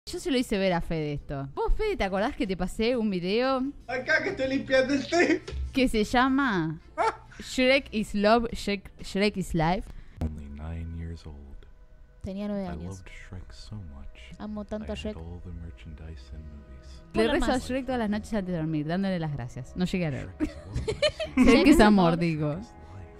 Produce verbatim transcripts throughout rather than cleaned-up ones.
Yo se lo hice ver a Fede esto. ¿Vos, Fede, te acordás que te pasé un video? Acá que estoy limpiando el té. Que se llama Shrek is Love, Shrek, Shrek is Life. Only nine years old. Tenía nueve I años. loved Shrek so much. Amo tanto I a had Shrek. all the merchandise and movies. Le Hola, rezo a más. Shrek todas las noches antes de dormir, dándole las gracias. No llegué a leer. Shrek is love, I see. Shrek es amor, amor. digo. Shrek is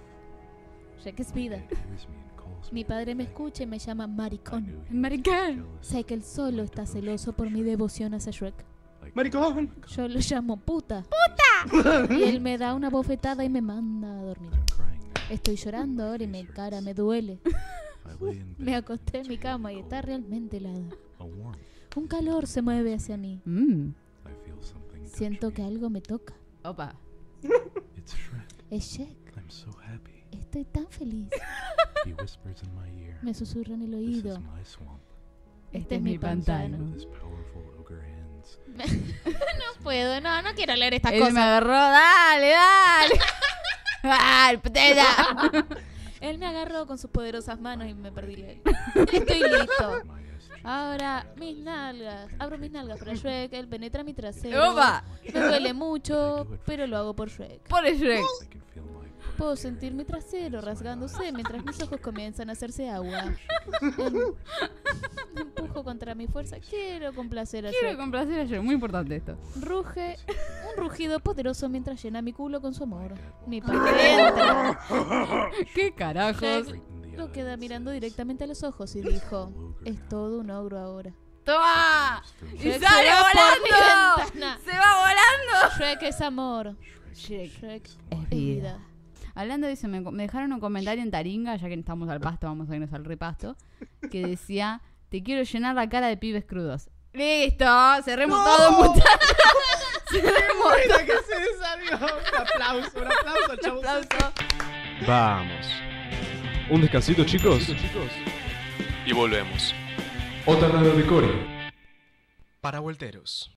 life. Shrek es vida. It hears me and calls Mi me. padre me escucha y me llama I maricón. knew he was Maricón. jealous Sé que él solo of my está devotion celoso for por mi Shrek. devoción hacia Shrek. Like, Maricón. Yo lo llamo puta. ¡Puta! Y él me da una bofetada y me manda a dormir. I'm crying now. Estoy llorando ahora y mi cara me duele. I lay in Me bed, acosté en mi cama y está realmente helada. a warmth. Un calor se mueve hacia mí. Mm. I feel something touch Siento me. que algo me toca. Opa. It's Shrek. Es Shrek. I'm so happy. Estoy tan feliz. He whispers in my ear. Me susurra en el This oído. is my swamp. Este es mi pantano. With his powerful ogre hands. No puedo, no, no quiero leer estas Él me cosas. agarró, dale, dale. ¡Dale, putera! Él me agarró con sus poderosas manos y me perdí él. Estoy listo. My S G. Ahora, mis nalgas. Abro mis nalgas para Shrek. Él penetra mi trasero. ¡Opa! Me duele mucho, pero lo hago por Shrek. Pobre Shrek. I can feel my Puedo sentir mi trasero rasgándose mientras mis ojos comienzan a hacerse agua. Em- Me empujo contra mi fuerza. Quiero complacer a Quiero Shrek. complacer a Shrek. Muy importante esto. Ruge un rugido poderoso mientras llena mi culo con su amor. Mi padre entra. ¿Qué carajos? Shrek lo queda mirando directamente a los ojos y dijo: es todo un ogro ahora. ¡Toma! ¡Y Shrek sale se va por mi volando! ventana. ¡Se va volando! Shrek es amor. Shrek Shrek es es vida. vida. Hablando de eso, me, me dejaron un comentario en Taringa, ya que estamos al pasto, vamos a irnos al repasto, que decía, te quiero llenar la cara de pibes crudos. ¡Listo! Cerremos ¡No! todo, muchachos. Cerremos Mira que se desarrolló. Un aplauso, un aplauso, todo. chavos. Aplauso. Vamos. Un descansito, chicos. Y volvemos. Otra nada de core. Para volteros.